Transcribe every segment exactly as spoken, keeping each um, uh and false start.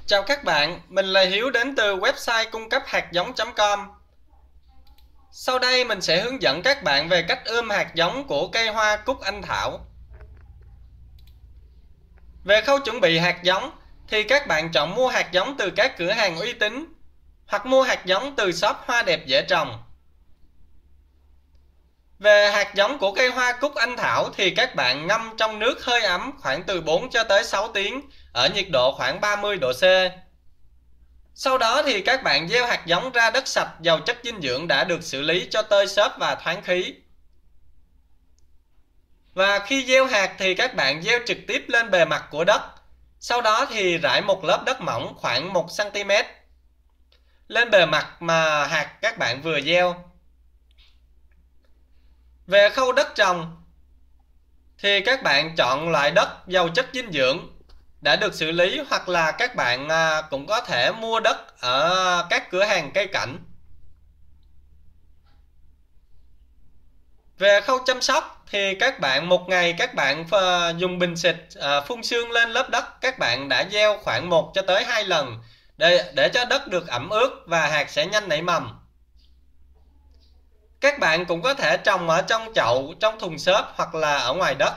Chào các bạn, mình là Hiếu đến từ website cung cấp hạt giống chấm com. Sau đây mình sẽ hướng dẫn các bạn về cách ươm hạt giống của cây hoa cúc anh thảo. Về khâu chuẩn bị hạt giống thì các bạn chọn mua hạt giống từ các cửa hàng uy tín hoặc mua hạt giống từ shop hoa đẹp dễ trồng. Về hạt giống của cây hoa cúc anh thảo thì các bạn ngâm trong nước hơi ấm khoảng từ bốn cho tới sáu tiếng ở nhiệt độ khoảng ba mươi độ C. Sau đó thì các bạn gieo hạt giống ra đất sạch giàu chất dinh dưỡng đã được xử lý cho tơi xốp và thoáng khí. Và khi gieo hạt thì các bạn gieo trực tiếp lên bề mặt của đất. Sau đó thì rải một lớp đất mỏng khoảng một xăng ti mét lên bề mặt mà hạt các bạn vừa gieo. Về khâu đất trồng thì các bạn chọn loại đất giàu chất dinh dưỡng đã được xử lý, hoặc là các bạn cũng có thể mua đất ở các cửa hàng cây cảnh. Về khâu chăm sóc thì các bạn một ngày các bạn dùng bình xịt phun sương lên lớp đất các bạn đã gieo khoảng một cho tới hai lần để, để cho đất được ẩm ướt và hạt sẽ nhanh nảy mầm. Các bạn cũng có thể trồng ở trong chậu, trong thùng xốp hoặc là ở ngoài đất.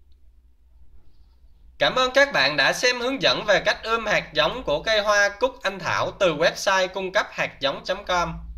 Cảm ơn các bạn đã xem hướng dẫn về cách ươm hạt giống của cây hoa cúc anh thảo từ website cung cấp hạt giống chấm com.